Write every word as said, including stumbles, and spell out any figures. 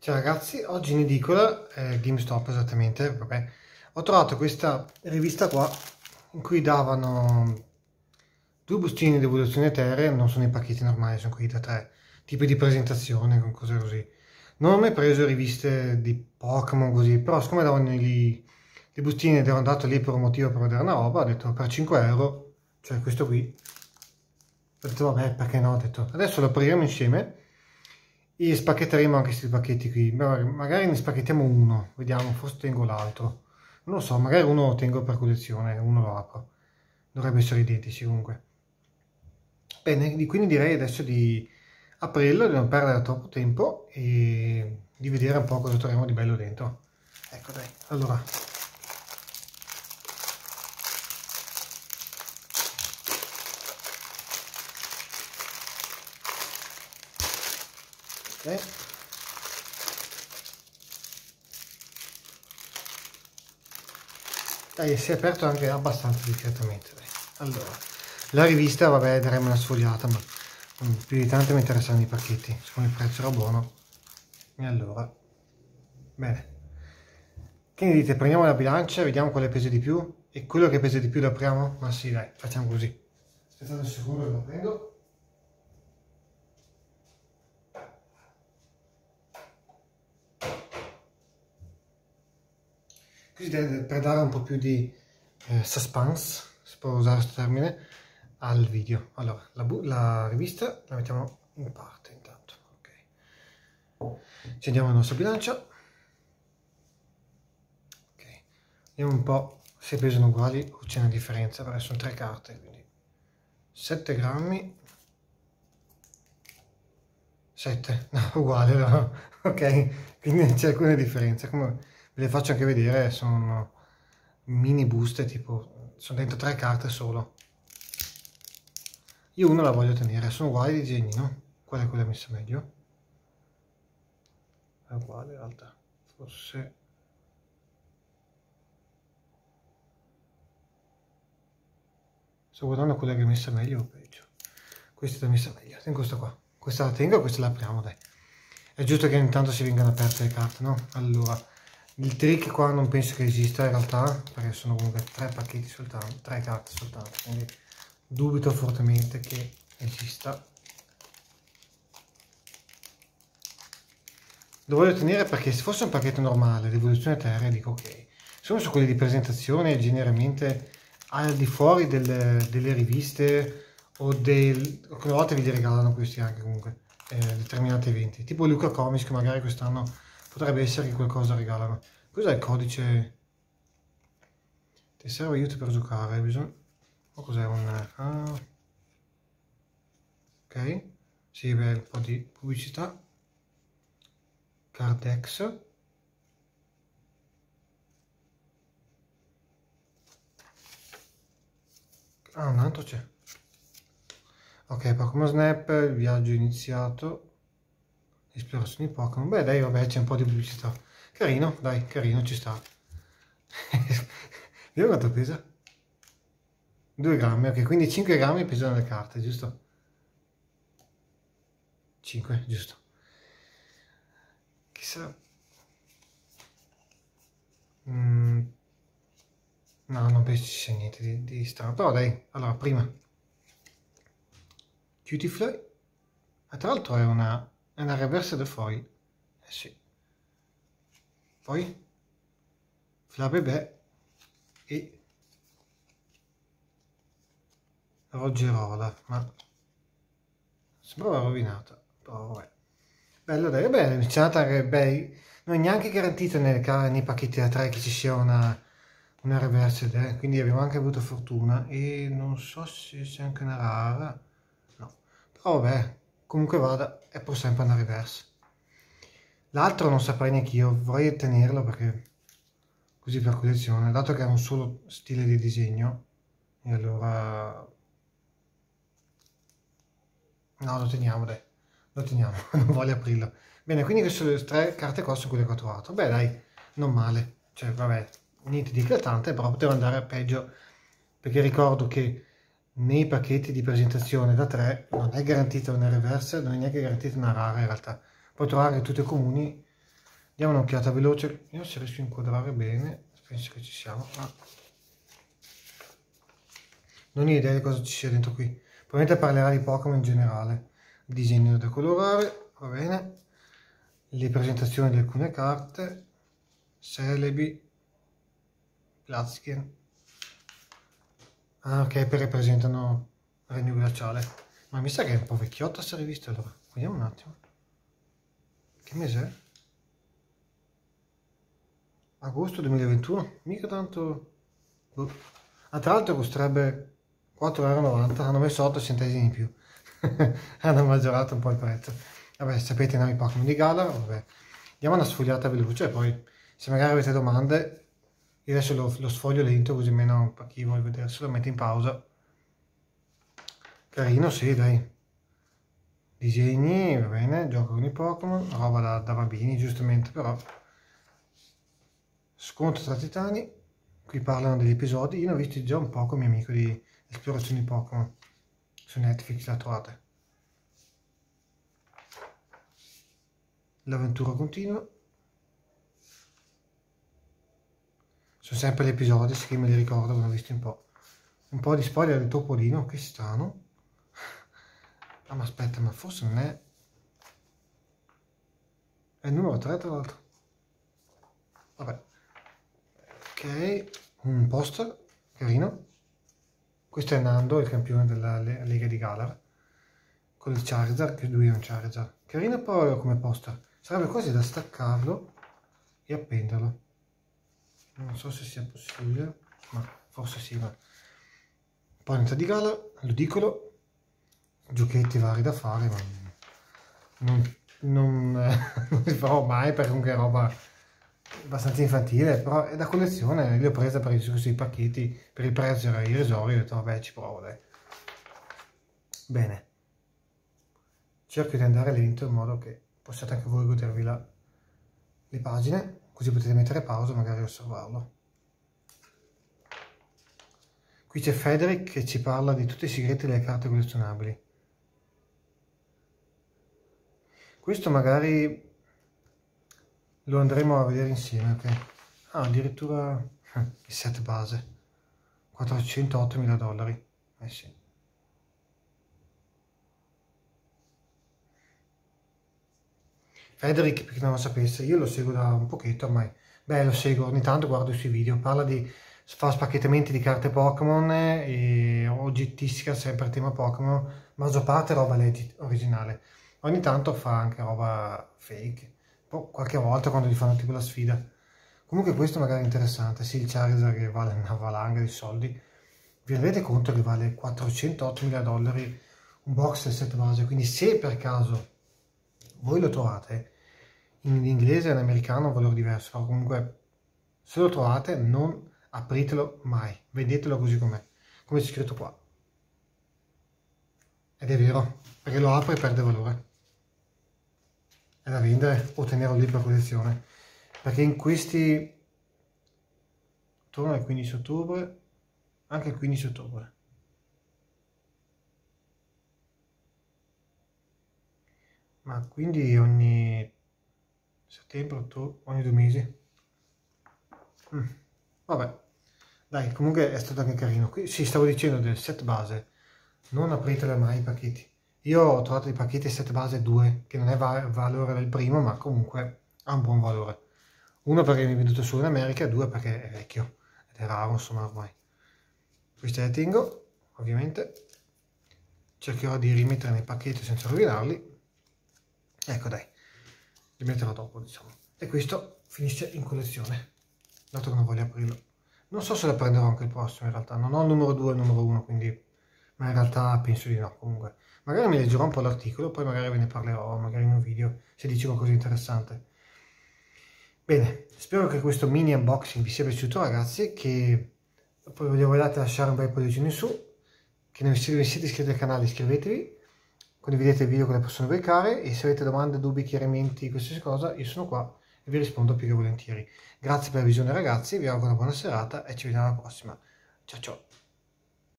Ciao ragazzi, oggi in edicola, eh, GameStop esattamente, vabbè, ho trovato questa rivista qua in cui davano due bustini di evoluzione eterea, non sono i pacchetti normali, sono quelli da tre, tipi di presentazione, con cose così. Non ho mai preso riviste di Pokémon così, però siccome davano i, i bustini ed ero andato lì per un motivo per vedere una roba, ho detto per cinque euro, cioè questo qui, ho detto vabbè, perché no, ho detto adesso lo apriamo insieme. E spacchetteremo anche questi pacchetti qui, magari ne spacchettiamo uno, vediamo, forse tengo l'altro, non lo so, magari uno lo tengo per collezione, uno lo apro, dovrebbe essere identici comunque. Bene, quindi direi adesso di aprirlo, di non perdere troppo tempo e di vedere un po' cosa troviamo di bello dentro. Ecco dai, allora. Okay. Dai, si è aperto anche abbastanza discretamente. Dai. Allora, la rivista, vabbè, daremo una sfogliata, ma um, più di tanto mi interessano i pacchetti, siccome il prezzo era buono. E allora, bene. Che ne dite? Prendiamo la bilancia, vediamo quale pesa di più, e quello che pesa di più lo apriamo? Ma sì, dai, facciamo così. Aspettate un secondo che lo prendo. Così per dare un po' più di eh, suspense, si può usare questo termine, al video. Allora, la, la rivista la mettiamo in parte intanto. Ok. Accendiamo la nostra bilancia. Ok. Vediamo un po' se pesano uguali o c'è una differenza, perché sono tre carte, quindi sette grammi. sette, no, uguale, no? Ok, quindi non c'è alcuna differenza. Come ve le faccio anche vedere, sono mini buste, tipo, sono dentro tre carte solo. Io una la voglio tenere, sono uguali i disegni, no? Qual è quella messa meglio? È uguale, l'altra, forse... Sto guardando quella che è messa meglio o peggio. Questa è messa meglio, tengo questa qua. Questa la tengo e questa la apriamo, dai. È giusto che intanto si vengano aperte le carte, no? Allora, il trick qua non penso che esista in realtà, perché sono comunque tre pacchetti soltanto, tre carte soltanto, quindi dubito fortemente che esista. Lo voglio tenere perché se fosse un pacchetto normale di evoluzione eterea dico ok. Sono su quelli di presentazione generalmente al di fuori delle, delle riviste o del... alcune volte vi li regalano questi anche comunque. Eh, determinati eventi, tipo Luca Comics, che magari quest'anno potrebbe essere che qualcosa regalano. Cos'è il codice? Ti serve aiuto per giocare? Bisogna... o cos'è un... ah. Ok, sì, beh, un po' di pubblicità. Cardex. Ah, un altro c'è. Ok, Pokémon Snap, il viaggio iniziato. Esplorazioni Pokémon. Beh, dai, vabbè, c'è un po' di pubblicità. Carino, dai, carino, ci sta. Vediamo quanto pesa. due grammi, ok, quindi cinque grammi pesano le carte, giusto? cinque, giusto. Chissà. Mm. No, non penso ci sia niente di, di strano. Però dai, allora, prima. Cutifly. E tra l'altro è una, è una reverse del foil. Eh sì. Poi Flabébé e Rogerola, ma sembrava rovinata, però vabbè. Bello dai, vabbè, c'è nata che beh, non è neanche garantito nei, nei pacchetti da tre che ci sia una, una reverse, eh? Quindi abbiamo anche avuto fortuna e non so se c'è anche una rara, no, però vabbè, comunque vada, è pur sempre una reverse. L'altro non saprei neanche io, vorrei tenerlo perché così per collezione, dato che è un solo stile di disegno, e allora no, lo teniamo dai, lo teniamo, non voglio aprirlo. Bene, quindi queste tre carte qua sono quelle che ho trovato, beh dai, non male, cioè vabbè, niente di eclatante, però poteva andare a peggio, perché ricordo che nei pacchetti di presentazione da tre non è garantita una reverse, non è neanche garantita una rara in realtà, puoi trovare tutte comuni, Diamo un'occhiata veloce, io se riesco a inquadrare bene, penso che ci siamo. Ah. Non ho idea di cosa ci sia dentro qui, probabilmente parlerà di Pokémon in generale. Il disegno da colorare, va bene, le presentazioni di alcune carte, Celebi, Glatzkeen. Ah, ok, per rappresentano il regno glaciale. Ma mi sa che è un po' vecchiotta questa rivista, allora. Vediamo un attimo. Che mese è? Agosto duemilaventuno? Mica tanto... Boh. Ah, tra l'altro costerebbe quattro e novanta euro, hanno messo otto centesimi in più. Hanno maggiorato un po' il prezzo. Vabbè, sapete i nuovi Pokémon di Galar, vabbè. Diamo una sfogliata veloce e poi, se magari avete domande, io adesso lo, lo sfoglio lento, così almeno per chi vuole vederselo, lo metto in pausa. Carino, sì, dai. Disegni, va bene, gioco con i Pokémon, roba da, da bambini, giustamente, però. Scontro tra titani, qui parlano degli episodi, io ne ho visti già un po' con mio amico di esplorazioni Pokémon, su Netflix la trovate. L'avventura continua. Sono sempre gli episodi, sì, me li ricordo, l'ho visto un po'. Un po' di spoiler del Topolino, che strano. Ah, ma aspetta, ma forse non è... È il numero tre, tra l'altro. Vabbè. Ok, un poster, carino. Questo è Nando, il campione della Lega di Galar. Con il Charizard, che lui è un Charizard. Carino poi come poster. Sarebbe quasi da staccarlo e appenderlo. Non so se sia possibile, ma forse sì. Ma... Poi entra di Galar, ludicolo. Giochetti vari da fare, ma non, non, eh, non li farò mai perché comunque è roba abbastanza infantile, però è da collezione, li ho presa per i questi pacchetti, per il prezzo era irrisorio, ho detto vabbè ci provo, dai. Bene, cerco di andare lento in modo che possiate anche voi godervi la, le pagine, così potete mettere pausa e magari osservarlo. Qui c'è Frederick che ci parla di tutti i segreti delle carte collezionabili. Questo magari lo andremo a vedere insieme, ok? Ah, addirittura il set base. quattrocentottomila dollari. Eh sì. Frederick, per chi non lo sapesse, io lo seguo da un pochetto ormai. Beh, lo seguo, ogni tanto guardo i suoi video. Parla di... fa spacchettamenti di carte Pokémon e oggettistica sempre tema Pokémon, ma maggior parte roba legit, originale. Ogni tanto fa anche roba fake, poi qualche volta quando gli fanno tipo la sfida. Comunque questo magari è interessante, sì, il Charizard che vale una valanga di soldi. Vi rendete conto che vale quattrocentottomila dollari un box del set base, quindi se per caso voi lo trovate, in inglese e in americano è un valore diverso, però comunque se lo trovate non apritelo mai, vedetelo così com'è, come c'è scritto qua. Ed è vero, perché lo apre e perde valore. È da vendere o tenerlo lì per collezione, perché in questi torno al quindici ottobre, anche il quindici ottobre, ma quindi ogni settembre, ottobre, ogni due mesi. Mm, vabbè, dai, comunque è stato anche carino. Qui sì, stavo dicendo del set base, non apritele mai i pacchetti. Io ho trovato i pacchetti set base due, che non è va valore del primo, ma comunque ha un buon valore. Uno perché mi è venduto solo in America, due perché è vecchio ed è raro, insomma, ormai. Questi li tengo, ovviamente. Cercherò di rimettere nei pacchetti senza rovinarli. Ecco, dai, li metterò dopo, diciamo. E questo finisce in collezione, dato che non voglio aprirlo. Non so se lo prenderò anche il prossimo, in realtà. Non ho il numero due e il numero uno, quindi... ma in realtà penso di no, comunque. Magari mi leggerò un po' l'articolo, poi magari ve ne parlerò, magari in un video, se dice qualcosa di interessante. Bene, spero che questo mini unboxing vi sia piaciuto, ragazzi, che poi voglio lasciare un bel pollicino in su, che non siete iscritti al canale iscrivetevi, condividete il video con le persone a voi care e se avete domande, dubbi, chiarimenti, qualsiasi cosa, io sono qua e vi rispondo più che volentieri. Grazie per la visione, ragazzi, vi auguro una buona serata e ci vediamo alla prossima. Ciao ciao!